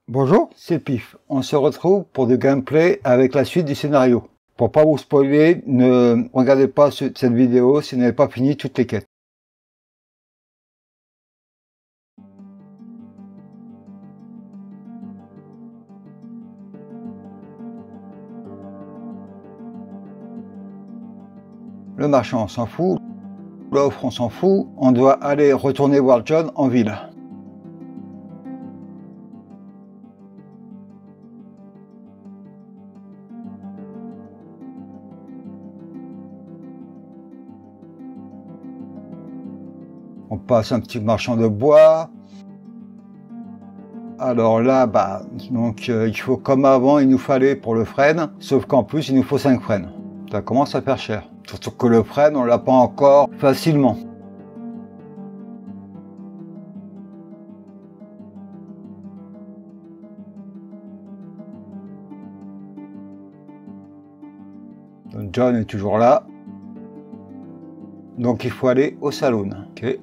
Bonjour, c'est Pif. On se retrouve pour du gameplay avec la suite du scénario. Pour pas vous spoiler, ne regardez pas cette vidéo si vous n'avez pas fini toutes les quêtes. Le marchand, on s'en fout. L'offre, on s'en fout. On doit aller retourner voir John en ville. On passe un petit marchand de bois. Alors là, il faut comme avant, il nous fallait pour le frêne, sauf qu'en plus, il nous faut 5 frênes. Ça commence à faire cher. Surtout que le frêne, on l'a pas encore facilement. Donc John est toujours là. Donc il faut aller au saloon. Okay.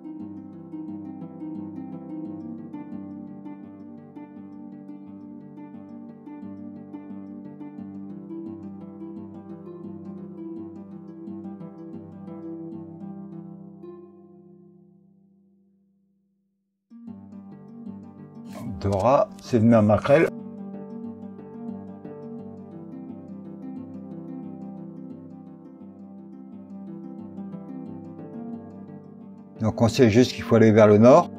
Dora, c'est venu à maquerelle. Donc on sait juste qu'il faut aller vers le nord.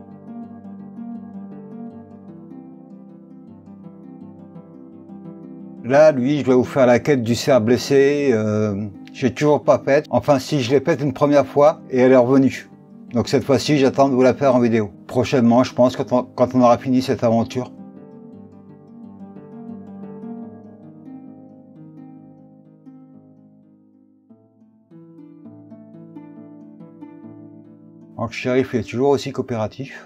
Là, lui, je vais vous faire la quête du cerf blessé. J'ai toujours pas faite. Enfin, si, je l'ai faite une première fois et elle est revenue. Donc cette fois-ci, j'attends de vous la faire en vidéo. Prochainement, je pense, quand on aura fini cette aventure. Donc le shérif est toujours aussi coopératif.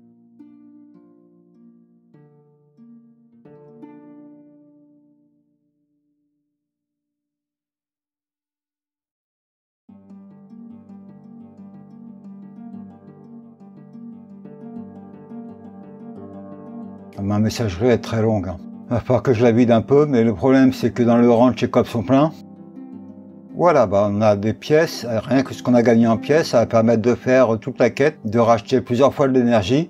Ma messagerie est très longue. Il va falloir que je la vide un peu, mais le problème c'est que dans le ranch, les cops sont pleins. Voilà, on a des pièces, rien que ce qu'on a gagné en pièces, ça va permettre de faire toute la quête, de racheter plusieurs fois de l'énergie.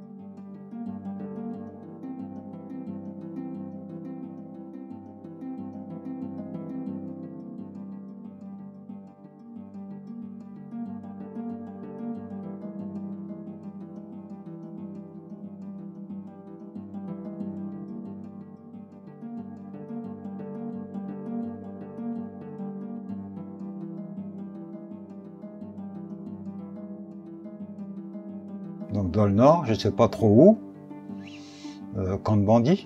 Donc dans le nord, je sais pas trop où, camp de bandits.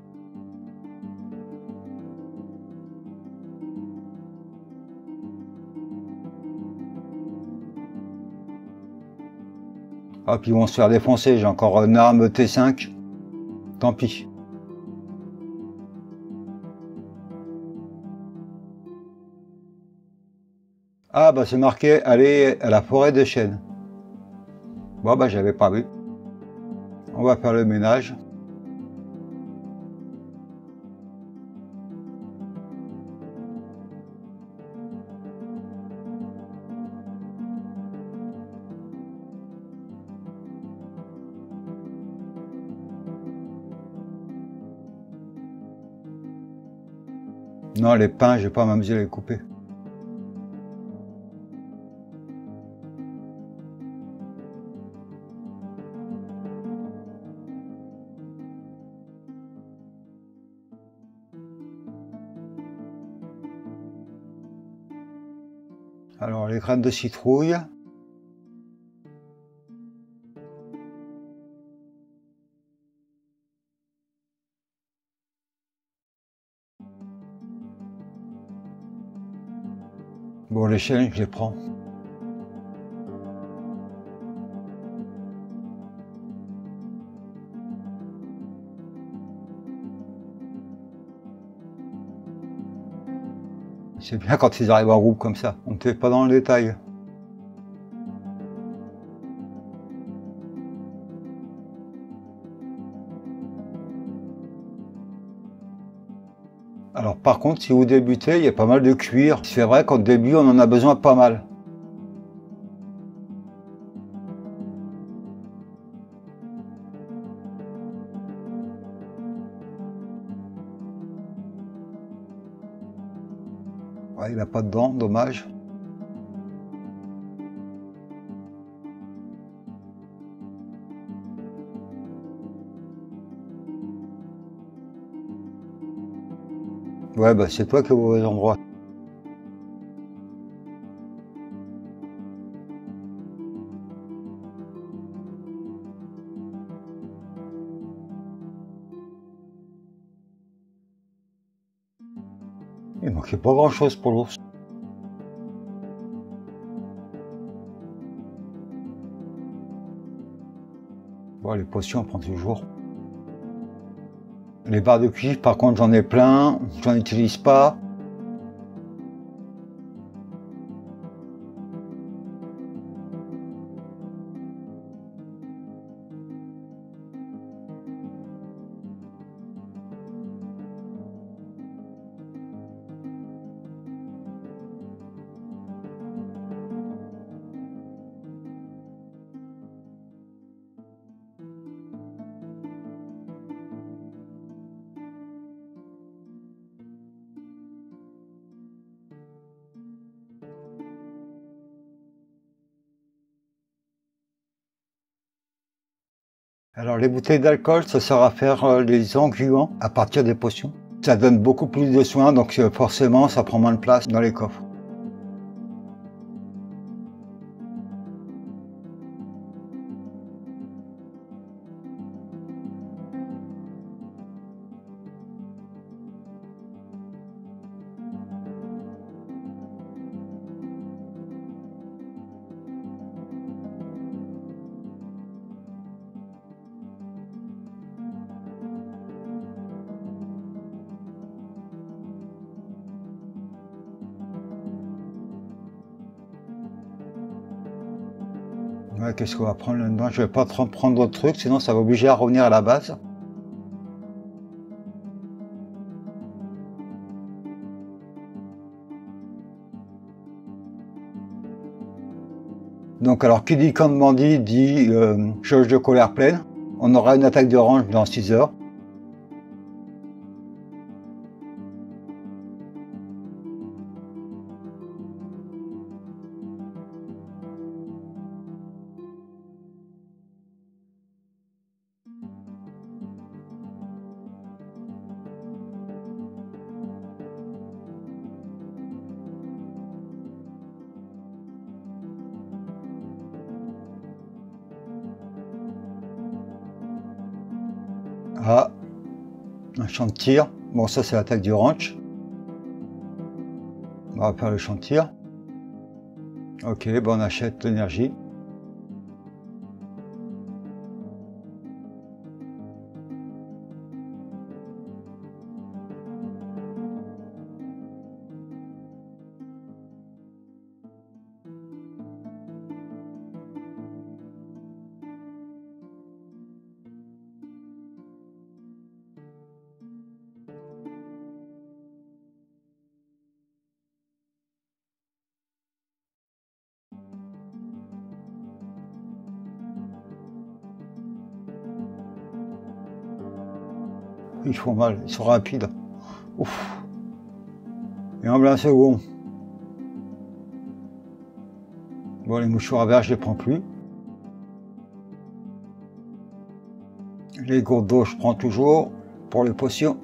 Ah, puis ils vont se faire défoncer, j'ai encore une arme T5, tant pis. Ah c'est marqué, aller à la forêt de chênes. Bon j'avais pas vu. On va faire le ménage. Non, les pins, je vais pas m'amuser à les couper. Alors, les graines de citrouille. Bon, les chênes, je les prends. C'est bien quand ils arrivent en groupe comme ça. On ne fait pas dans le détail. Alors par contre, si vous débutez, il y a pas mal de cuir. C'est vrai qu'au début, on en a besoin pas mal. Ouais, il n'a pas de dents, dommage. Ouais, bah c'est toi qui es au mauvais endroit. Il manquait pas grand-chose pour l'ours. Bon, les potions, on prend toujours. Les barres de cuivre, par contre, j'en ai plein. J'en utilise pas. Alors les bouteilles d'alcool, ça sert à faire les engluants à partir des potions. Ça donne beaucoup plus de soins, donc forcément ça prend moins de place dans les coffres. Ouais, qu'est-ce qu'on va prendre là-dedans? Je vais pas trop prendre d'autres trucs, sinon ça va obliger à revenir à la base. Donc alors qui dit camp de bandit dit jauge de colère pleine. On aura une attaque d'orange dans 6 heures. Ah, un champ de tir. Bon, ça c'est l'attaque du ranch. On va faire le champ de tir. Ok, bon, on achète l'énergie. Ils font mal, ils sont rapides. Ouf. Et en blanc second. Bon, les mouchoirs à verre, je les prends plus. Les gourdes d'eau, je prends toujours pour les potions.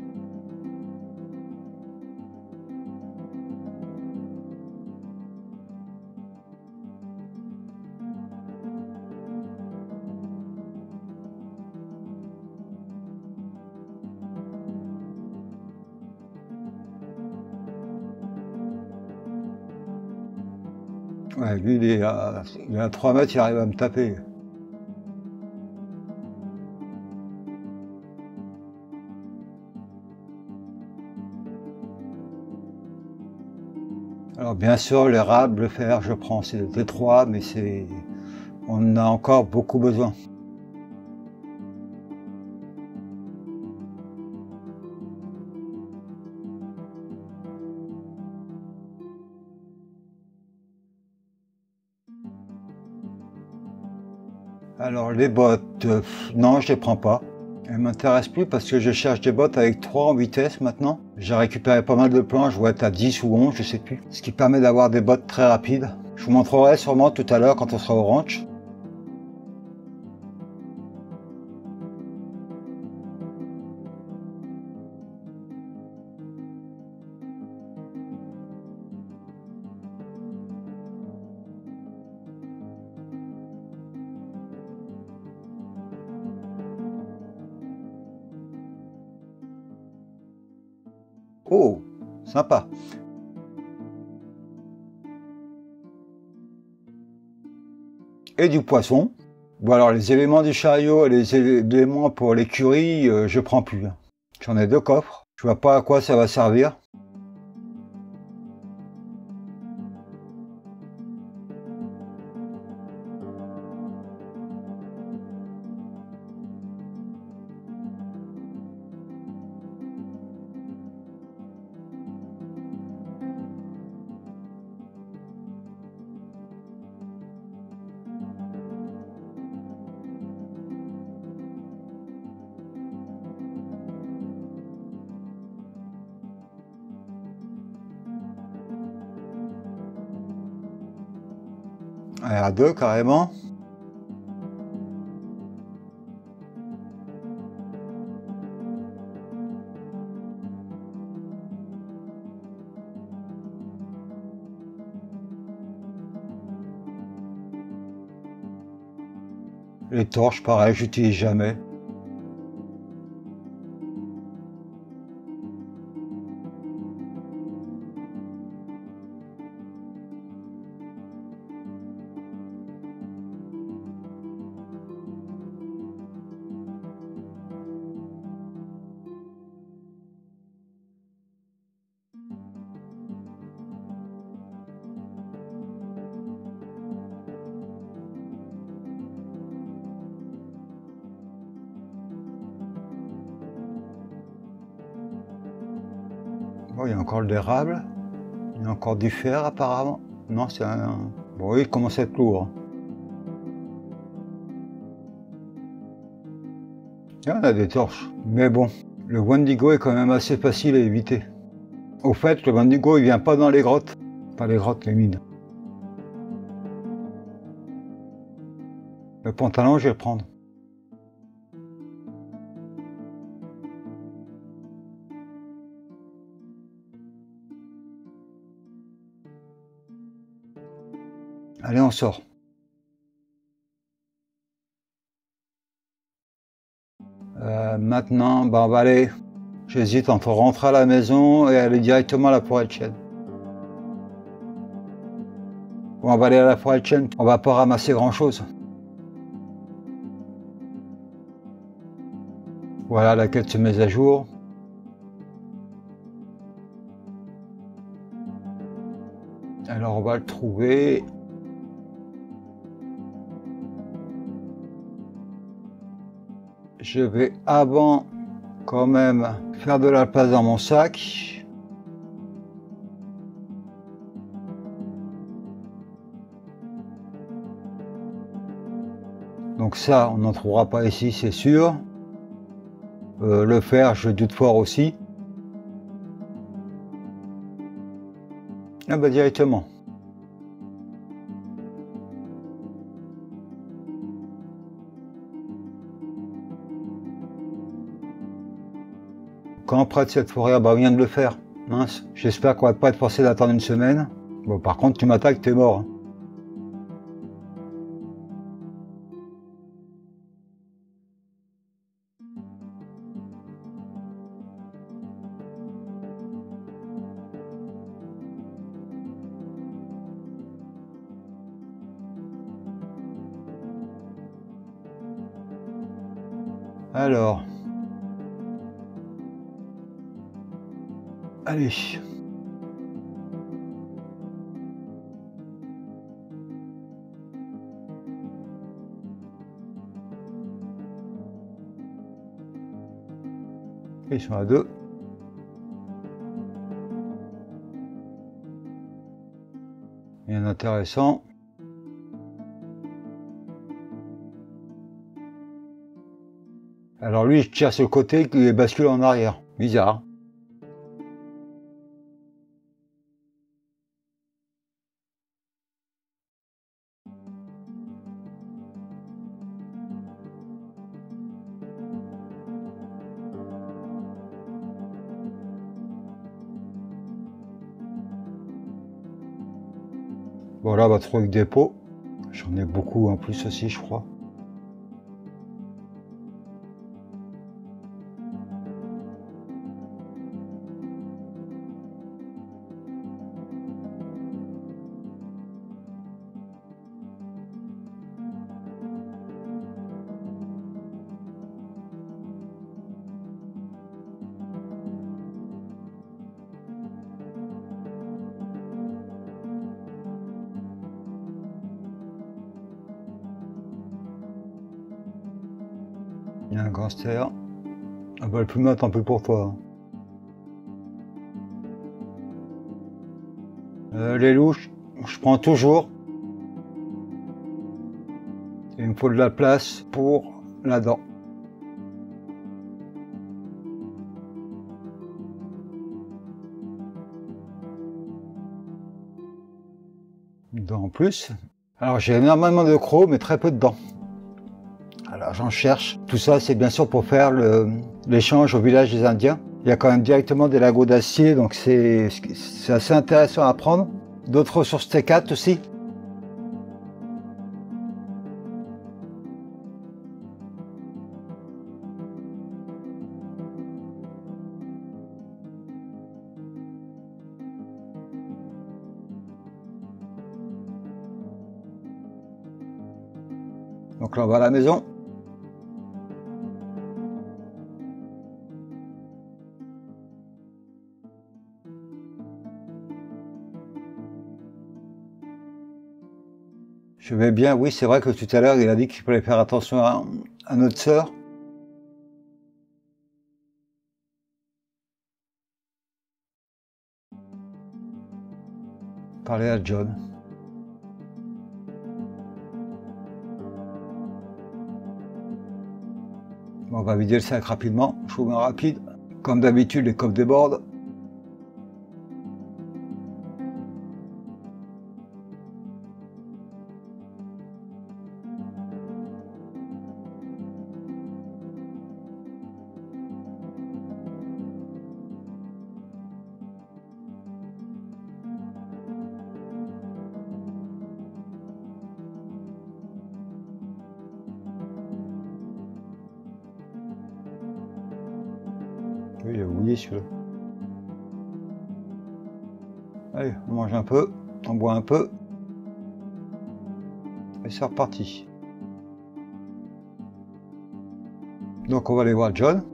Ouais, lui, il est à 3 mètres, il arrive à me taper. Alors bien sûr, l'érable, le fer, je prends, c'est le T3, mais on en a encore beaucoup besoin. Alors les bottes, non, je les prends pas. Elles m'intéressent plus parce que je cherche des bottes avec 3 en vitesse maintenant. J'ai récupéré pas mal de plans, je dois être à 10 ou 11, je sais plus. Ce qui permet d'avoir des bottes très rapides. Je vous montrerai sûrement tout à l'heure quand on sera au ranch. Oh, sympa. Et du poisson. Bon alors les éléments du chariot et les éléments pour l'écurie, je prends plus. J'en ai 2 coffres. Je vois pas à quoi ça va servir. À 2 carrément. Les torches, pareil, j'utilise jamais. Bon, il y a encore de l'érable. Il y a encore du fer apparemment. Non, c'est un... Bon, oui, il commence à être lourd. Il y en a des torches. Mais bon, le Wendigo est quand même assez facile à éviter. Au fait, le Wendigo, il vient pas dans les grottes. Pas les grottes, les mines. Le pantalon, je vais le prendre. Allez, on sort. Maintenant, bah, on va aller... J'hésite entre rentrer à la maison et aller directement à la forêt de chêne. Bon, on va aller à la forêt de chêne. On va pas ramasser grand-chose. Voilà, la quête se met à jour. Alors, on va le trouver. Je vais avant quand même faire de la place dans mon sac. Donc ça, on n'en trouvera pas ici, c'est sûr. Le fer, je doute fort aussi. Ah bah directement. Quand près de cette forêt, bah on vient de le faire. Mince, j'espère qu'on va pas être forcé d'attendre une semaine. Bon, par contre, tu m'attaques, t'es mort. Alors. Allez. Ils sont à 2. Rien d'intéressant. Alors lui, je tire sur le côté et bascule en arrière. Bizarre. Bon là, on va trouver des pots. J'en ai beaucoup en plus aussi, je crois. Il y a un gangster. Ah bah le plumard, tant pis pour toi. Les louches, je prends toujours. Il me faut de la place pour la dent. Une dent en plus. Alors j'ai énormément de crocs, mais très peu de dents. Alors j'en cherche. Tout ça, c'est bien sûr pour faire l'échange au village des Indiens. Il y a quand même directement des lingots d'acier, donc c'est assez intéressant à prendre. D'autres ressources T4 aussi. Donc là, on va à la maison. Je vais bien, oui, c'est vrai que tout à l'heure, il a dit qu'il fallait faire attention à notre sœur. Parler à John. Bon, on va vider le sac rapidement, chaud mais rapide. Comme d'habitude, les coffres débordent. Oui, il a oublié celui-là. Allez, on mange un peu, on boit un peu. Et c'est reparti. Donc on va aller voir John.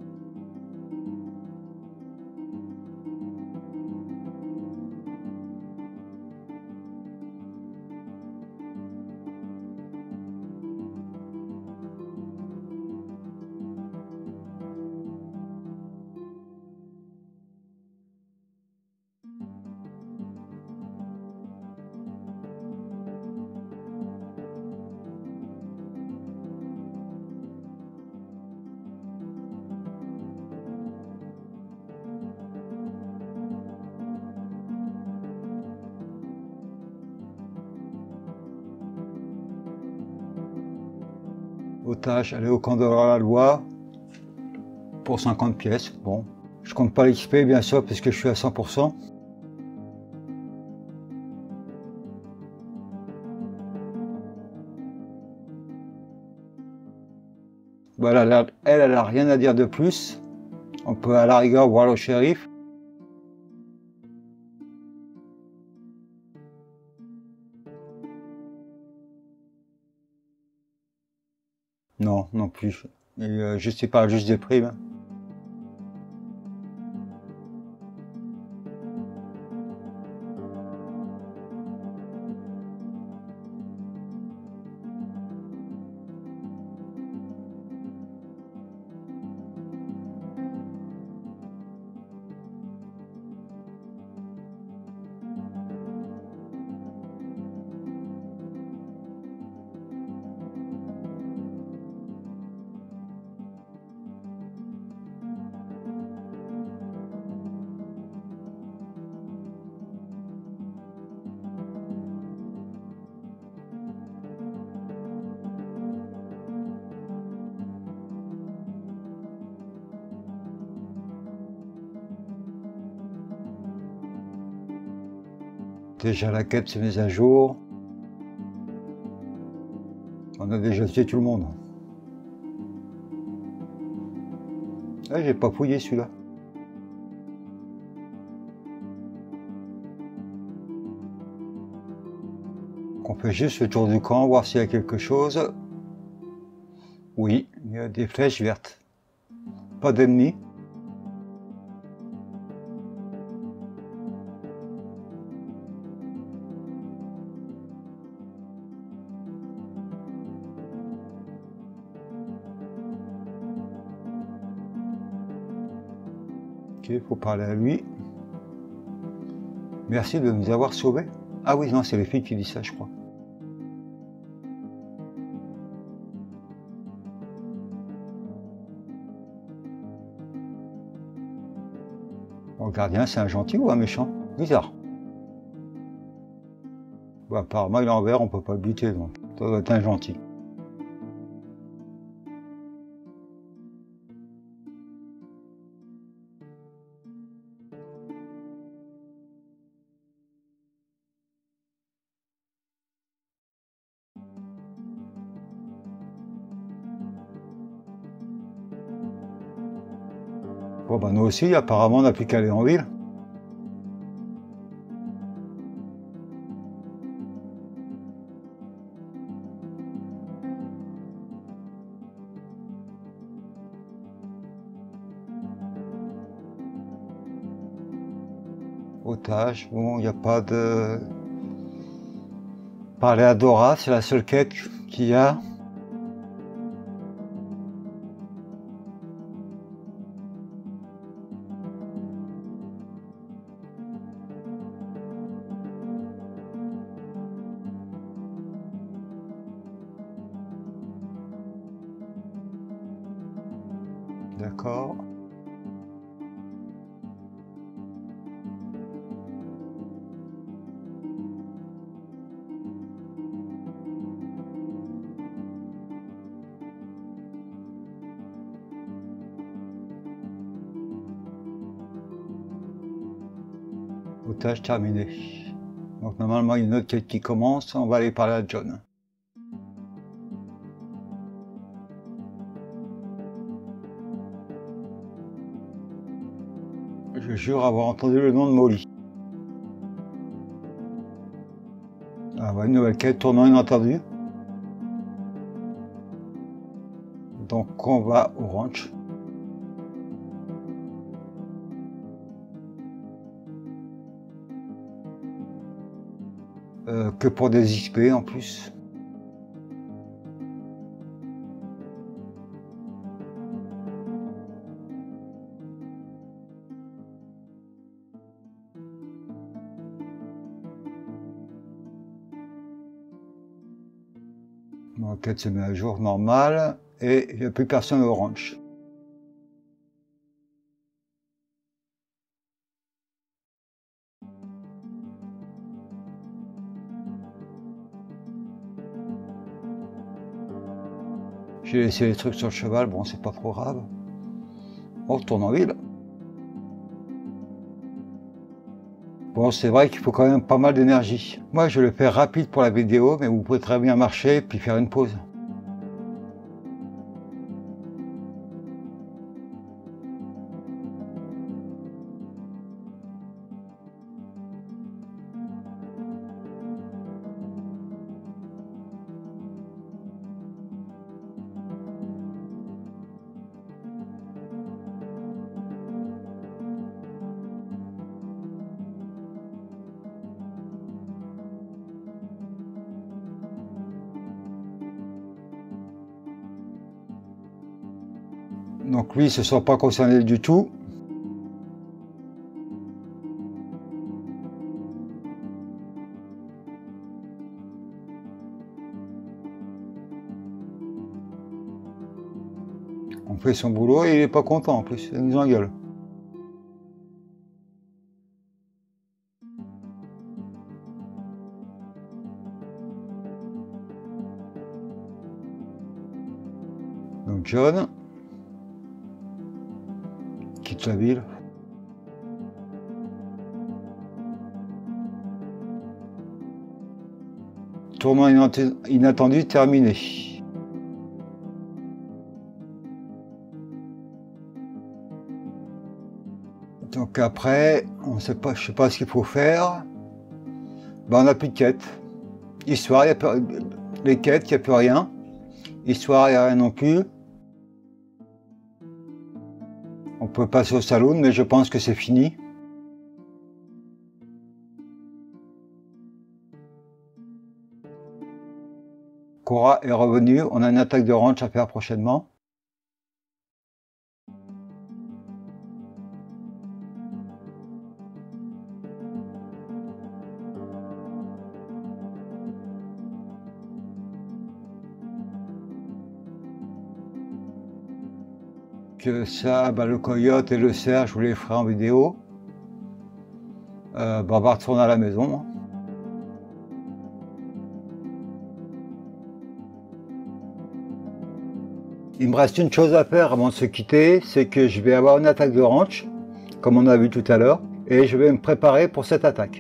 Otage, aller au camp de la loi pour 50 pièces. Bon, je compte pas l'XP bien sûr puisque je suis à 100%. Voilà, elle a rien à dire de plus. On peut à la rigueur voir le shérif. Non, non plus. Et, il parle juste des primes. Déjà la quête s'est mise à jour. On a déjà tué tout le monde. Ah, j'ai pas fouillé celui-là. On fait juste le tour du camp, voir s'il y a quelque chose. Oui, il y a des flèches vertes. Pas d'ennemis. Ok, il faut parler à lui. Merci de nous avoir sauvés. Ah oui, non, c'est les filles qui disent ça, je crois. Bon, le gardien, c'est un gentil ou un méchant? Bizarre. Bon, apparemment, il est en vert, on peut pas le buter, donc ça doit être un gentil. Bon, bah nous aussi, apparemment, on n'a plus qu'à aller en ville. Otage, bon, il n'y a pas de... Parler à Dora, c'est la seule quête qu'il y a. D'accord. Otage terminé. Donc normalement, il y a une autre quête qui commence. On va aller parler à John. Je jure avoir entendu le nom de Molly. Ah ouais, une nouvelle quête, tournant inattendu. Donc on va au ranch. Que pour des XP en plus. L'enquête se met à jour normal et il n'y a plus personne au ranch. J'ai laissé les trucs sur le cheval, bon c'est pas trop grave. On retourne en ville. Bon, c'est vrai qu'il faut quand même pas mal d'énergie. Moi, je le fais rapide pour la vidéo, mais vous pouvez très bien marcher puis faire une pause. Donc lui, il ne se sent pas concerné du tout. On fait son boulot et il n'est pas content en plus, il nous engueule. Donc John quitte la ville. tournant inattendu terminé. Donc après, je sais pas ce qu'il faut faire. Ben, on n'a plus de quête. Histoire, les quêtes, il n'y a plus rien. Histoire, il n'y a rien non plus. On peut passer au saloon, mais je pense que c'est fini. Cora est revenue. On a une attaque de ranch à faire prochainement. Que ça, bah, le coyote et le cerf, je vous les ferai en vidéo. On va retourner à la maison. Il me reste une chose à faire avant de se quitter, c'est que je vais avoir une attaque de ranch, comme on a vu tout à l'heure, et je vais me préparer pour cette attaque.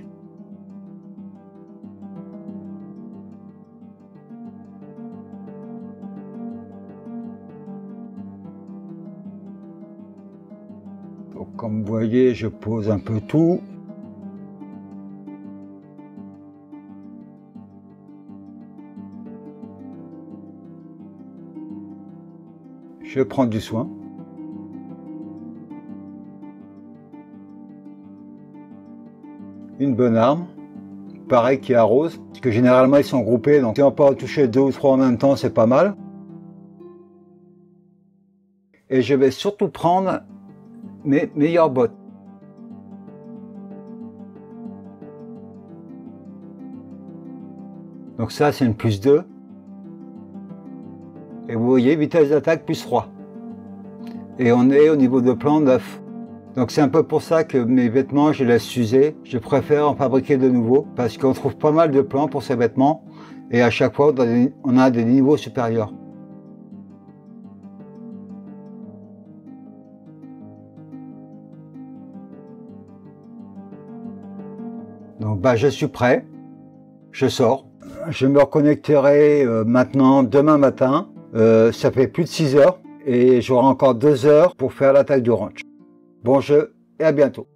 Donc, comme vous voyez, je pose un peu tout. Je prends du soin. Une bonne arme. Pareil qui arrose. Parce que généralement ils sont groupés. Donc si on peut en toucher 2 ou 3 en même temps, c'est pas mal. Et je vais surtout prendre mes meilleures bottes. Donc ça c'est une +2. Et vous voyez, vitesse d'attaque +3. Et on est au niveau de plan 9. Donc c'est un peu pour ça que mes vêtements, je les laisse user. Je préfère en fabriquer de nouveaux, parce qu'on trouve pas mal de plans pour ces vêtements. Et à chaque fois, on a des niveaux supérieurs. Donc bah, je suis prêt. Je sors. Je me reconnecterai maintenant demain matin. Ça fait plus de 6 heures et j'aurai encore 2 heures pour faire l'attaque du ranch. Bon jeu et à bientôt.